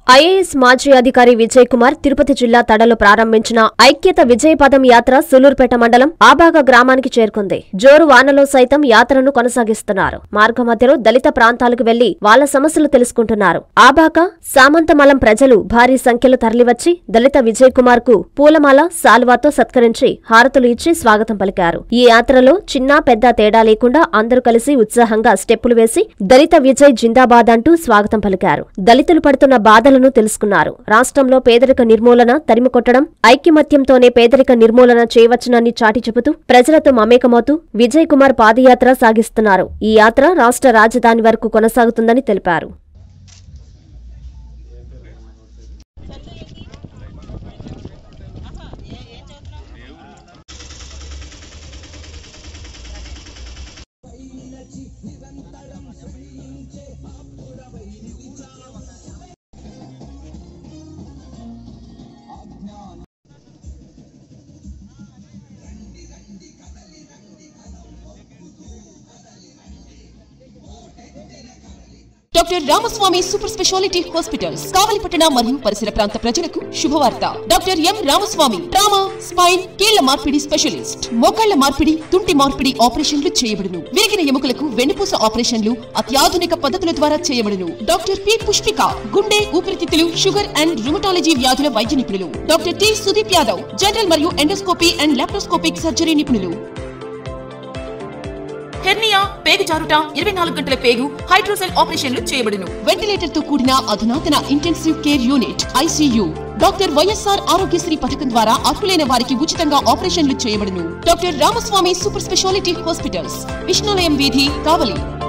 IAS మాజీ అధికారి విజయ్ కుమార్ తిరుపతి జిల్లా తడలో ప్రారంభించిన ఐక్యత విజయపదం యాత్ర సూలూరుపేట మండలం ఆబాగ గ్రామానికి చేరుకుంది. జోరు వానలో సైతం యాత్రను కొనసాగిస్తున్నారు. మార్గమధ్యలో దళిత ప్రాంతాలకు వెళ్లి వాళ్ల సమస్యలు తెలుసుకుంటున్నారు. ఆబాగ, సామంతమలం ప్రజలు భారీ సంఖ్యలో తరలివచ్చి దళిత విజయ్ కుమార్ కు పూలమాల, శాలువాతో సత్కరించి హారతులు ఇచ్చి స్వాగతం పలికారు. ఈ యాత్రలో చిన్న పెద్ద తేడా లేకుండా అందరూ కలిసి ఉత్సాహంగా స్టెప్పులు వేసి దళిత విజయ్ జిందాబాద్ అంటూ స్వాగతం పలికారు. దళితులు పడుతున్న బాధలను తెలుసుకున్నారు. రాష్ట్రంలో పేదరిక నిర్మూలన తరిమికొట్టడం, ఐక్యమత్యంతోనే పేదరిక నిర్మూలన చేయవచ్చునని చాటి చెబుతూ ప్రజలతో మమేకమవుతూ విజయ్ కుమార్ పాదయాత్ర సాగిస్తున్నారు. ఈ యాత్ర రాష్ట్ర రాజధాని వరకు కొనసాగుతుందని తెలిపారు. Doctor Ramaswamy super speciality hospitals కావలిపట్టణ మరియు పరిసర ప్రాంత ప్రజలకు శుభవార్త. Doctor M Ramaswamy trauma, spine, కీళ్ల మార్పిడి స్పెషలిస్ట్. మోకాళ్ల మార్పిడి, తుంటి మార్పిడి ఆపరేషన్లు చేయబడును. విరిగిన ఎముకలకు వెన్నుపూస ఆపరేషన్లు అత్యాధునిక పద్ధతుల ద్వారా చేయబడును. డాక్టర్ పి పుష్పిక గుండె, ఊపిరితిత్తులు, షుగర్ అండ్ రుమటాలజీ వ్యాధుల వైద్య నిపుణులు. Doctor T Sudeep Yadav general మరియు ఎండోస్కోపీ అండ్ లాప్రోస్కోపిక్ సర్జరీ నిపుణులు. హెర్నియా, పేగు జారుట, 24 గంటల పేగు, హైడ్రోసెల్ ఆపరేషన్లు చేయబడును. వెంటిలేటర్ తో కూడిన అధునాతన intensive care unit ICU. Doctor YSR Aarogyasri పథకం ద్వారా అర్హులైన వారికి ఉచితంగా ఆపరేషన్లు చేయబడును. Doctor Ramaswamy super speciality hospitals, Vishnulayam వీధి, కావలి.